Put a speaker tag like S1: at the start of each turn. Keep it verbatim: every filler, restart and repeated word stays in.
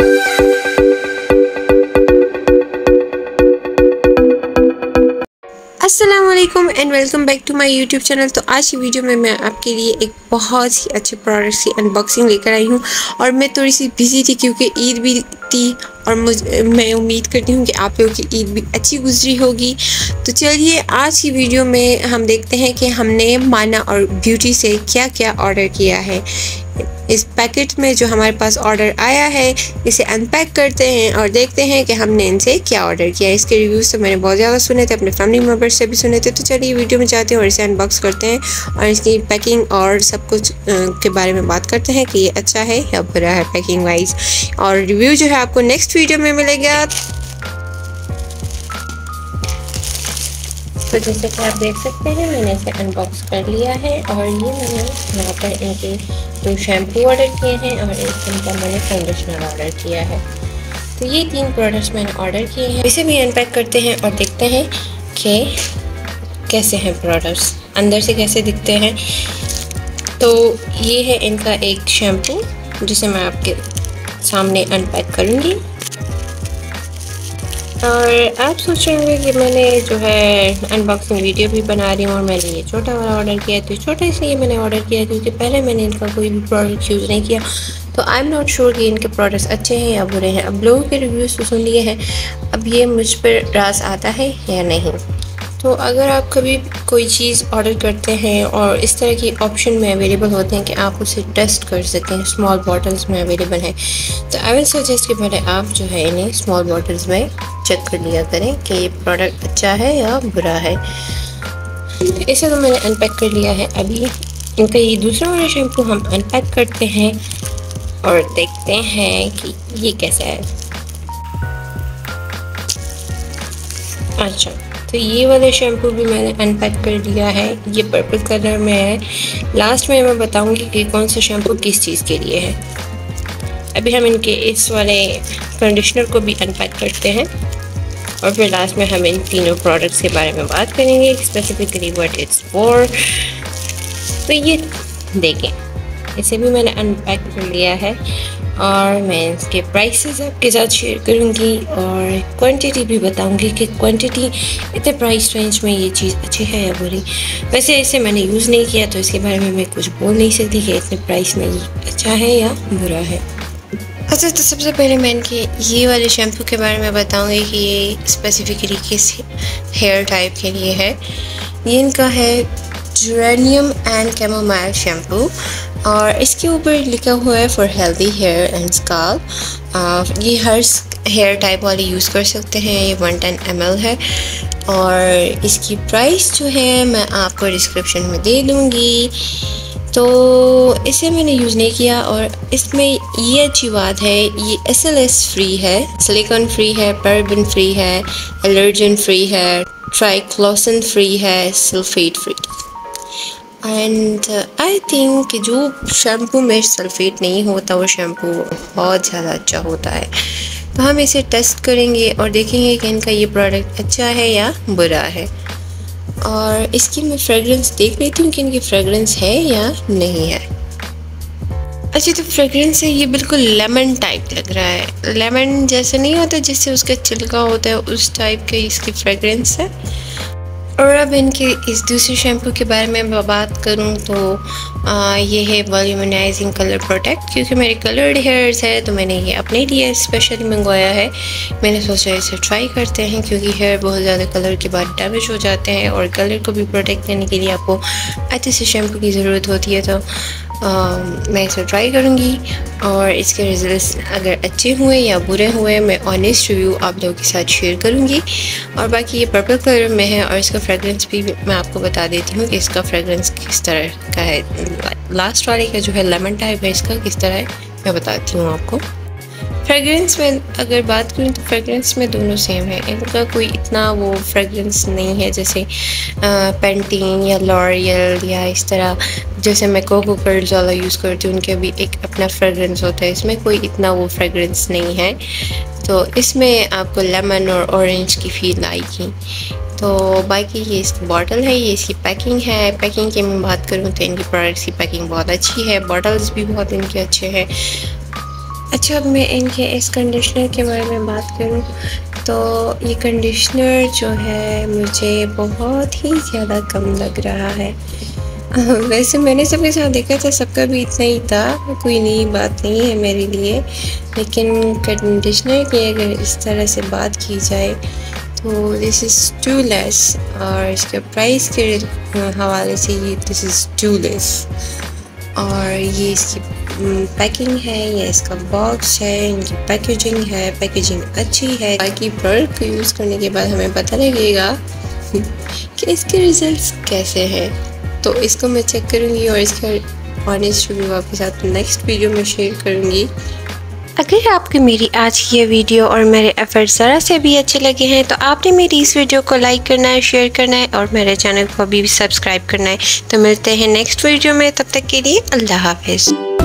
S1: अस्सलामुअलैकुम and welcome back to my YouTube channel. तो आज की वीडियो में मैं आपके लिए एक बहुत ही अच्छे प्रोडक्ट्स की अनबॉक्सिंग लेकर आई हूँ और मैं थोड़ी सी बिजी थी क्योंकि ईद भी थी और मुझ मैं उम्मीद करती हूँ कि आप लोगों की ईद भी अच्छी गुजरी होगी। तो चलिए आज की वीडियो में हम देखते हैं कि हमने माना और ब्यूटी से क्या क्या ऑर्डर किया है। इस पैकेट में जो हमारे पास ऑर्डर आया है इसे अनपैक करते हैं और देखते हैं कि हमने इनसे क्या ऑर्डर किया है। इसके रिव्यूज़ तो मैंने बहुत ज़्यादा सुने थे, अपने फैमिली मेम्बर से भी सुने थे। तो चलिए वीडियो में जाते हैं और इसे अनबॉक्स करते हैं और इसकी पैकिंग और सब कुछ के बारे में बात करते हैं कि ये अच्छा है या बुरा है पैकिंग वाइज। और रिव्यू जो है आपको नेक्स्ट वीडियो में मिलेगा। तो जैसे कि आप देख सकते हैं मैंने इसे अनबॉक्स कर लिया है और ये मैंने यहाँ पर इनके दो शैम्पू ऑर्डर किए हैं और एक इनका मैंने कंडीशनर ऑर्डर किया है। तो ये तीन प्रोडक्ट्स मैंने ऑर्डर किए हैं। इसे भी अनपैक करते हैं और देखते हैं कि कैसे हैं प्रोडक्ट्स, अंदर से कैसे दिखते हैं। तो ये है इनका एक शैम्पू जिसे मैं आपके सामने अनपैक करूँगी। और आप सोच रहे होंगे कि मैंने जो है अनबॉक्सिंग वीडियो भी बना रही हूँ और मैंने ये छोटा वाला ऑर्डर किया है। तो छोटा इसलिए मैंने ऑर्डर किया है क्योंकि पहले मैंने इनका कोई भी प्रोडक्ट यूज़ नहीं किया, तो आई एम नॉट श्योर कि इनके प्रोडक्ट्स अच्छे हैं या बुरे हैं। अब लोगों के रिव्यूज़ तो सुन लिए हैं, अब ये मुझ पर राज आता है या नहीं। तो अगर आप कभी कोई चीज़ ऑर्डर करते हैं और इस तरह की ऑप्शन में अवेलेबल होते हैं कि आप उसे टेस्ट कर सकें, स्मॉल बॉटल्स में अवेलेबल है, तो आई विल सजेस्ट कि पहले आप जो है इन्हें स्मॉल बॉटल्स में चेक कर लिया करें कि ये प्रोडक्ट अच्छा है या बुरा है। इसे तो मैंने अनपैक कर लिया है। अभी इनका ये दूसरा वाला शैम्पू हम अनपैक करते हैं और देखते हैं कि ये कैसा है। अच्छा, तो ये वाला शैम्पू भी मैंने अनपैक कर लिया है। ये पर्पल कलर में है। लास्ट में मैं बताऊंगी कि कौन सा शैम्पू किस चीज़ के लिए है। अभी हम इनके इस वाले कंडीशनर को भी अनपैक करते हैं और फिर लास्ट में हम इन तीनों प्रोडक्ट्स के बारे में बात करेंगे, स्पेसिफिकली व्हाट इट्स फॉर। तो ये देखें, इसे भी मैंने अनपैक कर लिया है और मैं इसके प्राइसेस आपके साथ शेयर करूंगी और क्वांटिटी भी बताऊंगी कि क्वांटिटी इतने प्राइस रेंज में ये चीज़ अच्छी है या बुरी। वैसे इसे मैंने यूज़ नहीं किया तो इसके बारे में मैं कुछ बोल नहीं सकती कि इतने प्राइस में ये अच्छा है या बुरा है। अच्छा, तो सबसे पहले मैं इनके ये वाले शैम्पू के बारे में बताऊंगी कि ये स्पेसिफिकली किस हेयर टाइप के लिए है। ये इनका है जेरेनियम एंड कैमोमाइल शैम्पू और इसके ऊपर लिखा हुआ है for healthy hair and scalp. ये हर हेयर टाइप वाले यूज़ कर सकते हैं। ये वन टेन एम एल है और इसकी प्राइस जो है मैं आपको डिस्क्रिप्शन में दे दूँगी। तो इसे मैंने यूज़ नहीं किया और इसमें ये अच्छी बात है, ये एस एल एस फ्री है, सिलिकॉन फ्री है, पैराबेन फ्री है, एलर्जन फ्री है, ट्राइक्लोसन फ्री है, sulphate free. And I think कि जो शैम्पू में सल्फेट नहीं होता वो शैम्पू बहुत ज़्यादा अच्छा होता है। तो हम इसे टेस्ट करेंगे और देखेंगे कि इनका ये प्रोडक्ट अच्छा है या बुरा है। और इसकी मैं फ्रेगरेंस देख लेती हूँ कि इनकी फ्रेगरेंस है या नहीं है। अच्छा, तो फ्रेगरेंस है, ये बिल्कुल लेमन टाइप लग रहा है। लेमन जैसे नहीं होता जिससे उसका छिलका होता है, उस टाइप की इसकी फ्रेगरेंस है। और अब इनके इस दूसरे शैम्पू के बारे में मैं बात करूं तो आ, ये है वॉल्यूमनाइजिंग कलर प्रोटेक्ट। क्योंकि मेरे कलर्ड हेयर्स है तो मैंने ये अपने लिए स्पेशली मंगवाया है। मैंने सोचा इसे ट्राई करते हैं क्योंकि हेयर बहुत ज़्यादा कलर के बाद डैमेज हो जाते हैं और कलर को भी प्रोटेक्ट करने के लिए आपको अच्छे से शैम्पू की ज़रूरत होती है। तो आ, मैं इसे ट्राई करूँगी और इसके रिजल्ट्स अगर अच्छे हुए या बुरे हुए मैं ऑनेस्ट रिव्यू आप लोगों के साथ शेयर करूँगी। और बाकी ये पर्पल कलर में है और इसका फ्रेगरेंस भी मैं आपको बता देती हूँ कि इसका फ्रेगरेंस किस तरह का है। लास्ट वाले का जो है लेमन टाइप है, इसका किस तरह है मैं बताती हूँ आपको। फ्रेगरेंस में अगर बात करूँ तो फ्रेगरेंस में दोनों सेम है। इनका कोई इतना वो फ्रेगरेंस नहीं है जैसे पेंटीन या लॉरियल या इस तरह जैसे मैं कोको कर्ल्स वाला यूज़ करती हूँ, उनके भी एक अपना फ्रेगरेंस होता है। इसमें कोई इतना वो फ्रेगरेंस नहीं है। तो इसमें आपको लेमन और ऑरेंज की फील आएगी। तो बाकी ये इसकी बॉटल है, ये इसकी पैकिंग है। पैकिंग की मैं बात करूँ तो इनकी प्रोडक्ट्स की पैकिंग बहुत अच्छी है, बॉटल्स भी बहुत इनके अच्छे हैं। अच्छा, अब मैं इनके इस कंडीशनर के बारे में बात करूं तो ये कंडीशनर जो है मुझे बहुत ही ज़्यादा कम लग रहा है। वैसे मैंने सबके साथ देखा था, सबका भी इतना ही था, कोई नई बात नहीं है मेरे लिए। लेकिन कंडीशनर की अगर इस तरह से बात की जाए तो दिस इज़ टू लेस, और इसके प्राइस के हवाले से ये दिस इज़ टू लेस। और ये इसकी पैकिंग है, ये इसका बॉक्स है, इनकी पैकेजिंग है, पैकेजिंग अच्छी है। बाकी प्रोडक्ट को यूज़ करने के बाद हमें पता लगेगा कि इसके रिजल्ट्स कैसे हैं। तो इसको मैं चेक करूँगी और इसका ऑनेस्ट रिव्यू आपके साथ नेक्स्ट वीडियो में शेयर करूँगी। अगर आपको मेरी आज की ये वीडियो और मेरे एफर्ट्स ज़रा से भी अच्छे लगे हैं तो आपने मेरी इस वीडियो को लाइक करना है, शेयर करना है और मेरे चैनल को अभी भी सब्सक्राइब करना है। तो मिलते हैं नेक्स्ट वीडियो में, तब तक के लिए अल्लाह हाफिज़।